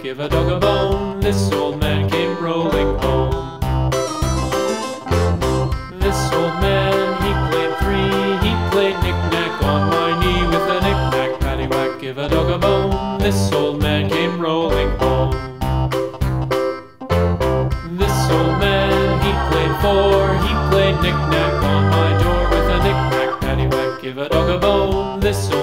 give a dog a bone. This old man came rolling home. This old man, he played three. He played knick-knack on my knee with a knick-knack, paddywhack, give a dog a bone. This old man came rolling home. This old man, he played four. He played knick-knack on my door with a knick-knack, paddywhack, give a dog a bone. This